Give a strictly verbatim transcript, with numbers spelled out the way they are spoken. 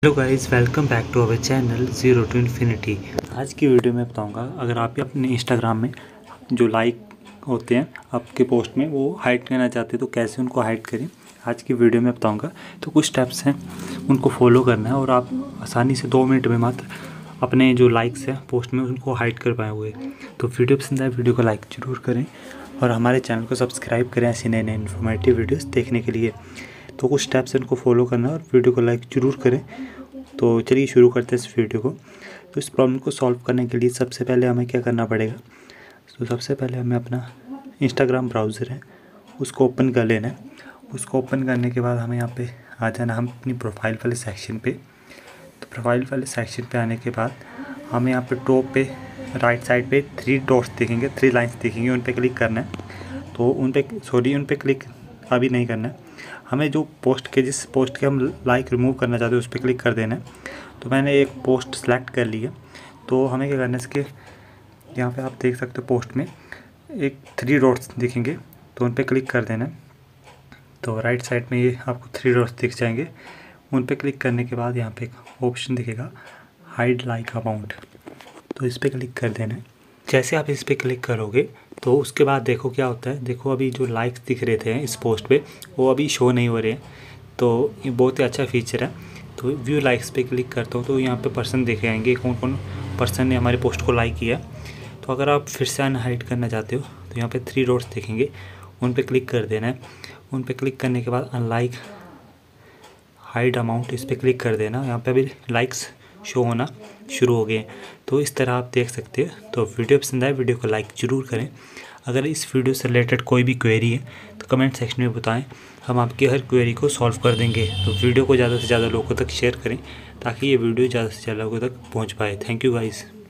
Hello guys, welcome back to our channel zero to infinity. आज की video में बताऊंगा, अगर आप अपने इंस्टाग्राम में जो लाइक होते हैं आपके पोस्ट में वो हाइड करना चाहते हैं तो कैसे उनको हाइड करें, आज की वीडियो में बताऊंगा। तो कुछ स्टेप्स हैं, उनको फॉलो करना है और आप आसानी से दो मिनट में मात्र अपने जो लाइक्स हैं पोस्ट में उनको हाइड कर पाएंगे। तो वीडियो पसंद आए वीडियो को लाइक ज़रूर करें और हमारे चैनल को सब्सक्राइब करें ऐसी नए नए इन्फॉर्मेटिव वीडियोज़ देखने के लिए। तो कुछ स्टेप्स इनको फॉलो करना और वीडियो को लाइक ज़रूर करें। तो चलिए शुरू करते हैं इस वीडियो को। तो इस प्रॉब्लम को सॉल्व करने के लिए सबसे पहले हमें क्या करना पड़ेगा, तो सबसे पहले हमें अपना इंस्टाग्राम ब्राउज़र है उसको ओपन कर लेना है। उसको ओपन करने के बाद हमें यहाँ पे आ जाना, हम अपनी प्रोफाइल वाले सेक्शन पे। तो प्रोफाइल वाले सेक्शन पे आने के बाद हमें यहाँ पे टॉप पे राइट साइड पे थ्री डॉट्स दिखेंगे, थ्री लाइन्स दिखेंगे, उन पर क्लिक करना है। तो उन पर सॉरी उन पर क्लिक अभी नहीं करना है, हमें जो पोस्ट के जिस पोस्ट के हम लाइक रिमूव करना चाहते हैं उस पर क्लिक कर देना है। तो मैंने एक पोस्ट सेलेक्ट कर ली है। तो हमें क्या करना है, इसके यहाँ पे आप देख सकते हो पोस्ट में एक थ्री डॉट्स दिखेंगे, तो उन पर क्लिक कर देना है। तो राइट साइड में ये आपको थ्री डॉट्स दिख जाएंगे, उन पर क्लिक करने के बाद यहाँ पे एक ऑप्शन दिखेगा हाइड लाइक अमाउंट, तो इस पर क्लिक कर देना है। जैसे आप इस पर क्लिक करोगे तो उसके बाद देखो क्या होता है। देखो अभी जो लाइक्स दिख रहे थे इस पोस्ट पे वो अभी शो नहीं हो रहे हैं, तो ये बहुत ही अच्छा फीचर है। तो व्यू लाइक्स पे क्लिक करता हूँ तो यहाँ पे पर्सन देखे आएंगे कौन कौन पर्सन ने हमारे पोस्ट को लाइक किया। तो अगर आप फिर से अनहाइड करना चाहते हो तो यहाँ पे थ्री डॉट्स देखेंगे, उन पर क्लिक कर देना है। उन पर क्लिक करने के बाद अनलाइक हाइड अमाउंट इस पर क्लिक कर देना। यहाँ पर अभी लाइक्स शो होना शुरू हो गए। तो इस तरह आप देख सकते हो। तो वीडियो पसंद आए वीडियो को लाइक ज़रूर करें। अगर इस वीडियो से रिलेटेड कोई भी क्वेरी है तो कमेंट सेक्शन में बताएं, हम आपकी हर क्वेरी को सॉल्व कर देंगे। तो वीडियो को ज़्यादा से ज़्यादा लोगों तक शेयर करें ताकि ये वीडियो ज़्यादा से ज़्यादा लोगों तक पहुंच पाए। Thank you guys.